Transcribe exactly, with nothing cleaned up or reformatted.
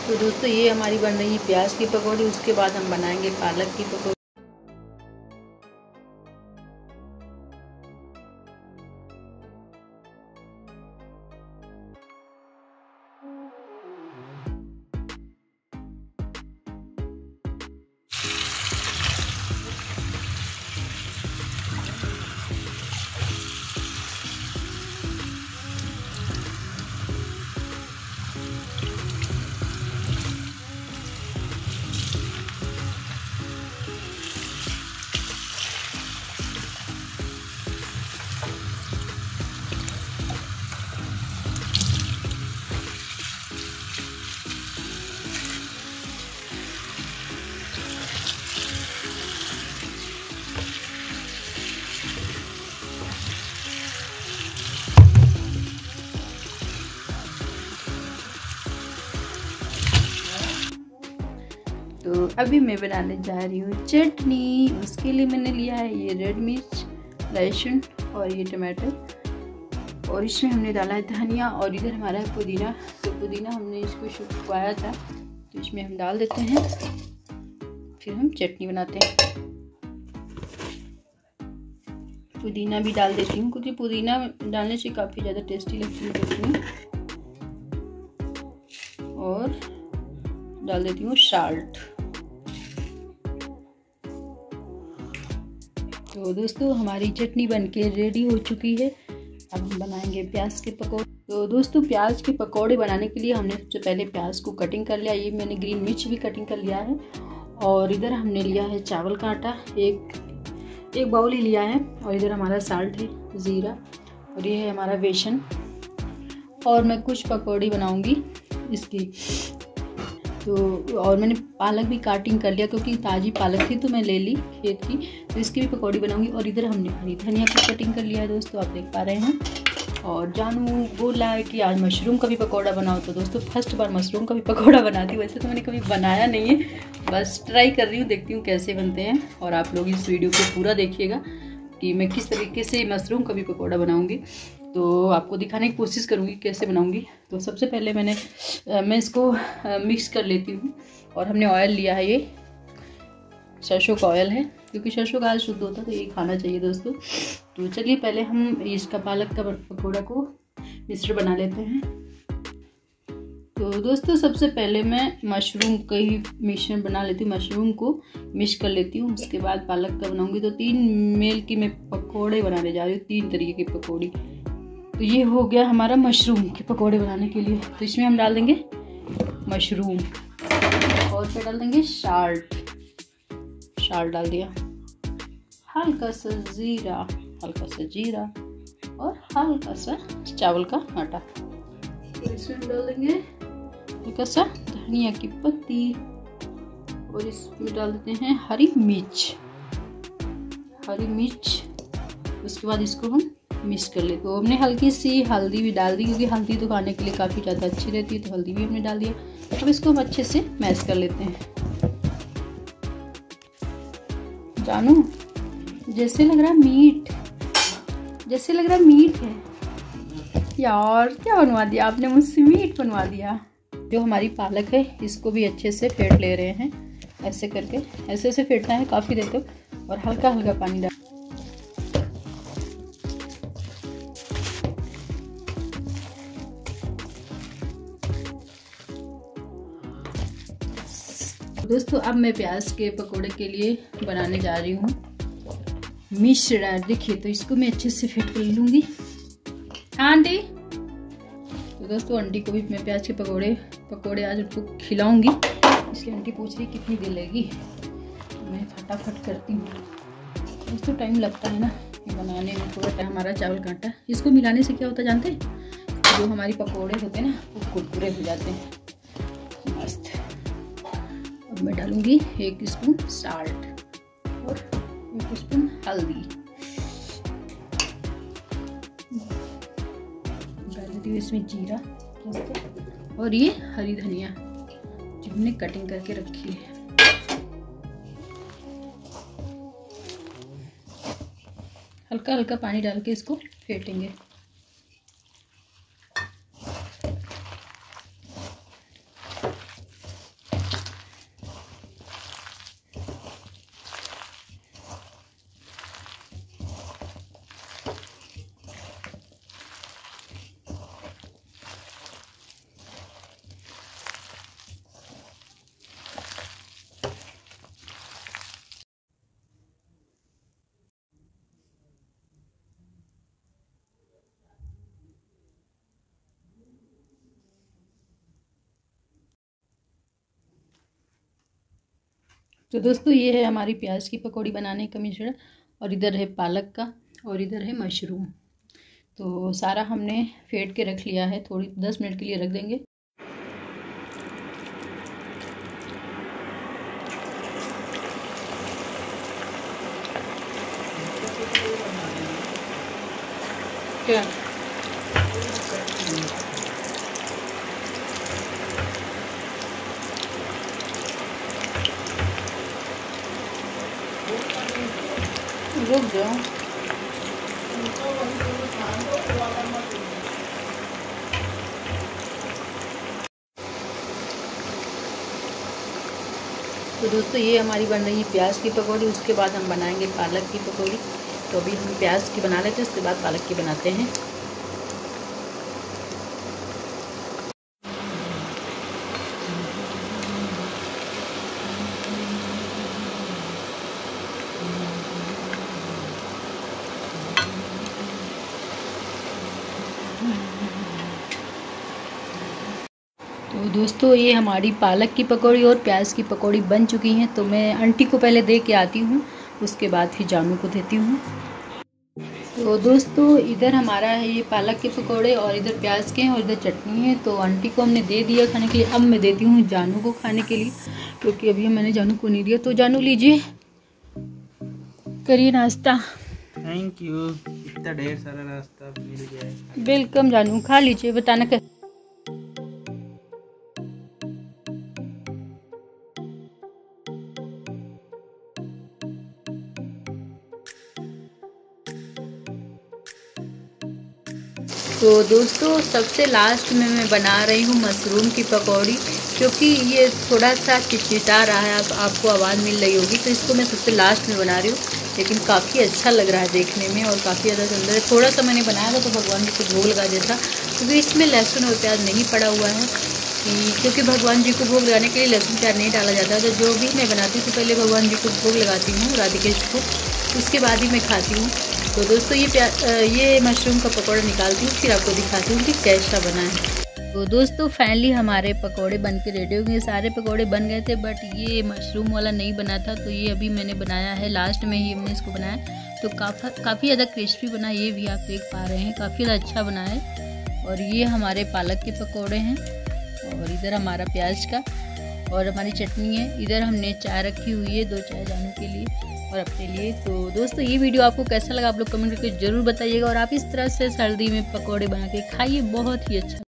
तो दोस्तों ये हमारी बन रही है प्याज की पकौड़ी, उसके बाद हम बनाएंगे पालक की पकौड़ी। तो अभी मैं बनाने जा रही हूँ चटनी। उसके लिए मैंने लिया है ये रेड मिर्च, लहसुन और ये टमाटर, और इसमें हमने डाला है धनिया, और इधर हमारा है पुदीना। तो पुदीना हमने इसको सुखाया था, तो इसमें हम डाल देते हैं, फिर हम चटनी बनाते हैं। पुदीना भी डाल देती हूँ क्योंकि पुदीना डालने से काफ़ी ज़्यादा टेस्टी लगती है चटनी। और डाल देती हूँ साल्ट। तो दोस्तों हमारी चटनी बनके रेडी हो चुकी है। अब हम बनाएंगे प्याज के पकौड़े। तो दोस्तों प्याज के पकौड़े बनाने के लिए हमने सबसे पहले प्याज को कटिंग कर लिया। ये मैंने ग्रीन मिर्च भी कटिंग कर लिया है। और इधर हमने लिया है चावल का आटा, एक एक बाउल ही लिया है। और इधर हमारा साल्ट है, ज़ीरा, और ये है हमारा बेसन। और मैं कुछ पकौड़ी बनाऊंगी इसकी। तो और मैंने पालक भी काटिंग कर लिया क्योंकि ताज़ी पालक थी तो मैं ले ली खेत की, तो इसकी भी पकौड़ी बनाऊंगी। और इधर हमने हरी धनिया की कटिंग कर लिया है दोस्तों, आप देख पा रहे हैं। और जानू बोला है कि आज मशरूम का भी पकौड़ा बनाओ, तो दोस्तों फर्स्ट बार मशरूम का भी पकौड़ा बनाती हूँ। वैसे तो मैंने कभी बनाया नहीं है, बस ट्राई कर रही हूँ, देखती हूँ कैसे बनते हैं। और आप लोग इस वीडियो को पूरा देखिएगा कि मैं किस तरीके से मशरूम का भी पकौड़ा बनाऊँगी, तो आपको दिखाने की कोशिश करूँगी कैसे बनाऊँगी। तो सबसे पहले मैंने मैं इसको मिक्स कर लेती हूँ। और हमने ऑयल लिया है, ये सरसों का ऑयल है क्योंकि सरसों का ऑयल शुद्ध होता है तो ये खाना चाहिए दोस्तों। तो चलिए पहले हम इसका पालक का पकौड़ा को मिश्रण बना लेते हैं। तो दोस्तों सबसे पहले मैं मशरूम का ही मिश्रण बना लेती हूँ, मशरूम को मिक्स कर लेती हूँ, उसके बाद पालक का बनाऊँगी। तो तीन मेल की मैं पकौड़े बनाने जा रही हूँ, तीन तरीके की पकौड़ी। तो ये हो गया हमारा मशरूम के पकौड़े बनाने के लिए। तो इसमें हम डाल देंगे मशरूम, और फिर डाल देंगे साल्ट, साल्ट डाल दिया, हल्का सा जीरा, हल्का सा जीरा, और हल्का सा चावल का आटा। तो इसमें हम डाल देंगे हल्का सा धनिया की पत्ती, और इसमें डाल देते हैं हरी मिर्च, हरी मिर्च। उसके बाद इसको हम मिक्स कर ले। तो हमने हल्की सी हल्दी भी डाल दी क्योंकि हल्दी तो खाने के लिए काफ़ी ज़्यादा अच्छी रहती है, तो हल्दी भी हमने डाल दिया। अब इसको हम अच्छे से मैश कर लेते हैं। जानू जैसे लग रहा है मीट, जैसे लग रहा है मीट है यार। क्या बनवा दिया आपने मुझसे, मीट बनवा दिया। जो हमारी पालक है इसको भी अच्छे से फेंट ले रहे हैं, ऐसे करके ऐसे ऐसे फेंटना है काफ़ी देर तक, और हल्का हल्का पानी डाल। दोस्तों अब मैं प्याज के पकोड़े के लिए बनाने जा रही हूँ मिश्रण। देखिए तो इसको मैं अच्छे से फेंट कर लूँगी। हाँ आंटी। तो दोस्तों आंटी को भी मैं प्याज के पकोड़े पकोड़े आज उनको खिलाऊंगी, इसलिए आंटी पूछ रही कितनी देर लगेगी। तो मैं फटाफट करती हूँ दोस्तों, टाइम लगता है ना बनाने में थोड़ा टाइम। हमारा चावल का आटा, इसको मिलाने से क्या होता है जानते हैं, जो हमारी पकोड़े होते हैं ना वो कुरकुरे हो जाते हैं मस्त। अब मैं डालूंगी एक स्पून साल्ट और एक स्पून हल्दी, डाल देती हूँ इसमें जीरा, और ये हरी धनिया जो हमने कटिंग करके रखी है। हल्का हल्का पानी डाल के इसको फेंटेंगे। तो दोस्तों ये है हमारी प्याज की पकौड़ी बनाने का मिश्रण, और इधर है पालक का, और इधर है मशरूम। तो सारा हमने फेंट के रख लिया है, थोड़ी दस मिनट के लिए रख देंगे। क्या रुक जाओ। तो दोस्तों ये हमारी बन रही है प्याज की पकौड़ी, उसके बाद हम बनाएंगे पालक की पकौड़ी। तो अभी हम प्याज की बना लेते हैं, उसके बाद पालक की बनाते हैं। तो दोस्तों ये हमारी पालक की पकौड़ी और प्याज की पकौड़ी बन चुकी हैं। तो मैं आंटी को पहले दे के आती हूँ, उसके बाद फिर जानू को देती हूँ। तो दोस्तों इधर हमारा है ये पालक के पकौड़े, और इधर प्याज के हैं, और इधर चटनी है। तो आंटी को हमने दे दिया खाने के लिए। अब मैं देती हूँ जानू को खाने के लिए, क्योंकि अभी मैंने जानू को नहीं दिया। तो जानू लीजिए, करिए नाश्ता। थैंक यू, इतना ढेर सारा नाश्ता मिल गया है। वेलकम जानू, खा लीजिए, बताना कैसे। तो दोस्तों सबसे लास्ट में मैं बना रही हूँ मशरूम की पकौड़ी, क्योंकि ये थोड़ा सा चिटचिटा रहा है, आप आपको आवाज़ मिल रही होगी। तो इसको मैं सबसे लास्ट में बना रही हूँ, लेकिन काफ़ी अच्छा लग रहा है देखने में, और काफ़ी ज़्यादा सुंदर है। थोड़ा सा मैंने बनाया था तो भगवान जी को भोग लगा दिया था, क्योंकि इसमें लहसुन और प्याज नहीं पड़ा हुआ है, क्योंकि भगवान जी को भोग लगाने के लिए लहसुन प्याज नहीं डाला जाता। तो जो भी मैं बनाती हूँ तो पहले भगवान जी को भोग लगाती हूँ, राधिका को, उसके बाद ही मैं खाती हूँ। तो दोस्तों ये प्या ये मशरूम का पकौड़ा निकालती हूँ, फिर आपको दिखाती हूँ कि कैसा बना है। तो दोस्तों फाइनली हमारे पकौड़े बन के रेडी हो गए। सारे पकौड़े बन गए थे, बट ये मशरूम वाला नहीं बना था, तो ये अभी मैंने बनाया है, लास्ट में ही हमने इसको बनाया। तो काफ़ी काफ़ी ज़्यादा क्रिस्पी बना, ये भी आप देख पा रहे हैं, काफ़ी ज़्यादा अच्छा बना है। और ये हमारे पालक के पकौड़े हैं, और इधर हमारा प्याज का, और हमारी चटनी है। इधर हमने चाय रखी हुई है, दो चाय जाने के लिए और अपने लिए। तो दोस्तों ये वीडियो आपको कैसा लगा आप लोग कमेंट करके ज़रूर बताइएगा, और आप इस तरह से सर्दी में पकौड़े बना के खाइए, बहुत ही अच्छा।